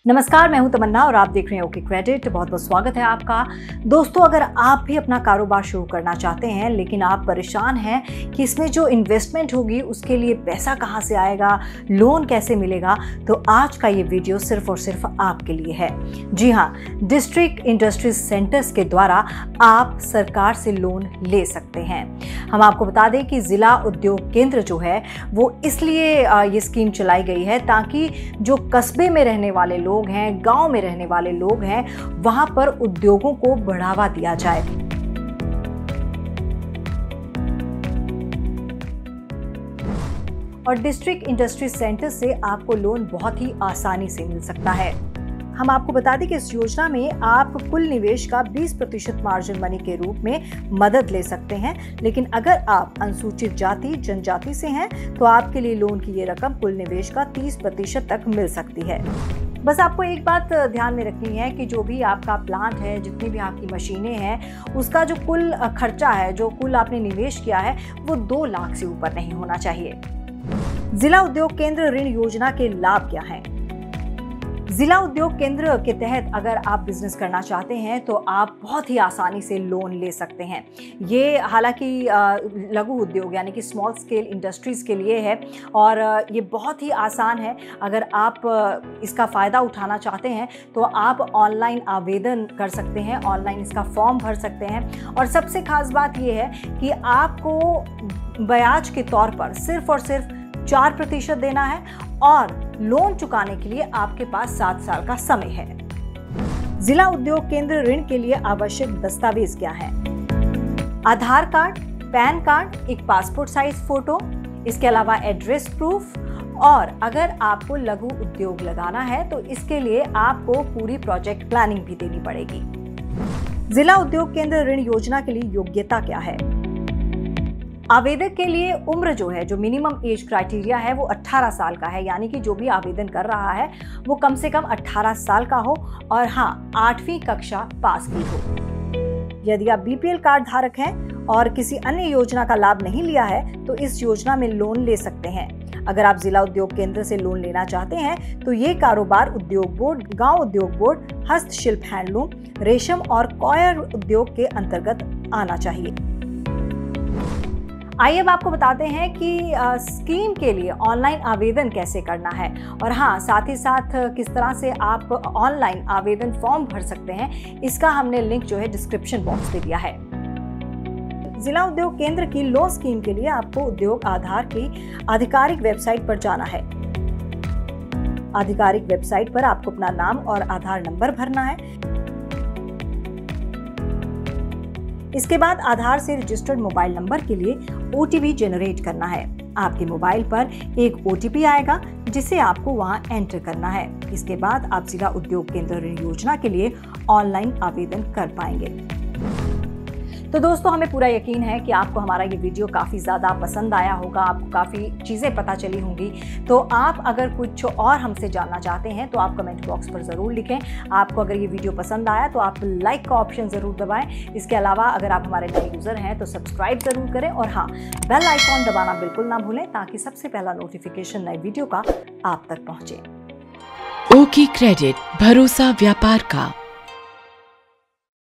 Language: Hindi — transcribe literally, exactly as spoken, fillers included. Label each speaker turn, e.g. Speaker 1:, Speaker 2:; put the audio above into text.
Speaker 1: नमस्कार, मैं हूं तमन्ना और आप देख रहे हैं ओके क्रेडिट। बहुत बहुत स्वागत है आपका। दोस्तों, अगर आप भी अपना कारोबार शुरू करना चाहते हैं लेकिन आप परेशान हैं कि इसमें जो इन्वेस्टमेंट होगी उसके लिए पैसा कहां से आएगा, लोन कैसे मिलेगा, तो आज का ये वीडियो सिर्फ और सिर्फ आपके लिए है। जी हाँ, डिस्ट्रिक्ट इंडस्ट्रीज सेंटर्स के द्वारा आप सरकार से लोन ले सकते हैं। हम आपको बता दें कि जिला उद्योग केंद्र जो है वो इसलिए ये स्कीम चलाई गई है ताकि जो कस्बे में रहने वाले लोग लोग हैं, गांव में रहने वाले लोग हैं, वहां पर उद्योगों को बढ़ावा दिया जाए। और डिस्ट्रिक्ट इंडस्ट्री सेंटर से आपको लोन बहुत ही आसानी से मिल सकता है। हम आपको बता दें कि इस योजना में आप कुल निवेश का बीस प्रतिशत मार्जिन मनी के रूप में मदद ले सकते हैं, लेकिन अगर आप अनुसूचित जाति जनजाति से हैं तो आपके लिए लोन की ये रकम कुल निवेश का तीस प्रतिशत तक मिल सकती है। बस आपको एक बात ध्यान में रखनी है कि जो भी आपका प्लांट है, जितनी भी आपकी मशीनें हैं, उसका जो कुल खर्चा है, जो कुल आपने निवेश किया है, वो दो लाख से ऊपर नहीं होना चाहिए। जिला उद्योग केंद्र ऋण योजना के लाभ क्या हैं? जिला उद्योग केंद्र के तहत अगर आप बिजनेस करना चाहते हैं तो आप बहुत ही आसानी से लोन ले सकते हैं। ये हालांकि लघु उद्योग यानी कि स्मॉल स्केल इंडस्ट्रीज के लिए है और ये बहुत ही आसान है। अगर आप इसका फ़ायदा उठाना चाहते हैं तो आप ऑनलाइन आवेदन कर सकते हैं, ऑनलाइन इसका फॉर्म भर सकते हैं। और सबसे खास बात ये है कि आपको ब्याज के तौर पर सिर्फ और सिर्फ चार प्रतिशत देना है और लोन चुकाने के लिए आपके पास सात साल का समय है। जिला उद्योग केंद्र ऋण के लिए आवश्यक दस्तावेज क्या है? आधार कार्ड, पैन कार्ड, एक पासपोर्ट साइज फोटो, इसके अलावा एड्रेस प्रूफ, और अगर आपको लघु उद्योग लगाना है तो इसके लिए आपको पूरी प्रोजेक्ट प्लानिंग भी देनी पड़ेगी। जिला उद्योग केंद्र ऋण योजना के लिए योग्यता क्या है? आवेदक के लिए उम्र जो है, जो मिनिमम एज क्राइटेरिया है, वो अठारह साल का है, यानी कि जो भी आवेदन कर रहा है वो कम से कम अठारह साल का हो और हाँ, आठवीं कक्षा पास की हो। यदि आप बीपीएल कार्ड धारक हैं और किसी अन्य योजना का लाभ नहीं लिया है तो इस योजना में लोन ले सकते हैं। अगर आप जिला उद्योग केंद्र से लोन लेना चाहते हैं तो ये कारोबार उद्योग बोर्ड, गांव उद्योग बोर्ड, हस्तशिल्प हैंडलूम, रेशम और कॉयर उद्योग के अंतर्गत आना चाहिए। आइए अब आपको बताते हैं कि आ, स्कीम के लिए ऑनलाइन आवेदन कैसे करना है और हाँ, साथ ही साथ किस तरह से आप ऑनलाइन आवेदन फॉर्म भर सकते हैं, इसका हमने लिंक जो है डिस्क्रिप्शन बॉक्स में दिया है। जिला उद्योग केंद्र की लोन स्कीम के लिए आपको उद्योग आधार की आधिकारिक वेबसाइट पर जाना है। आधिकारिक वेबसाइट पर आपको अपना नाम और आधार नंबर भरना है। इसके बाद आधार से रजिस्टर्ड मोबाइल नंबर के लिए ओटीपी जनरेट करना है। आपके मोबाइल पर एक ओटीपी आएगा जिसे आपको वहां एंटर करना है। इसके बाद आप जिला उद्योग केंद्र ऋण योजना के लिए ऑनलाइन आवेदन कर पाएंगे। तो दोस्तों, हमें पूरा यकीन है कि आपको हमारा ये वीडियो काफ़ी ज़्यादा पसंद आया होगा, आपको काफ़ी चीज़ें पता चली होंगी। तो आप अगर कुछ और हमसे जानना चाहते हैं तो आप कमेंट बॉक्स पर ज़रूर लिखें। आपको अगर ये वीडियो पसंद आया तो आप लाइक का ऑप्शन ज़रूर दबाएं। इसके अलावा अगर आप हमारे नए यूज़र हैं तो सब्सक्राइब ज़रूर करें और हाँ, बेल आइकॉन दबाना बिल्कुल ना भूलें ताकि सबसे पहला नोटिफिकेशन नए वीडियो का आप तक पहुँचे।
Speaker 2: ओके क्रेडिट, भरोसा व्यापार का।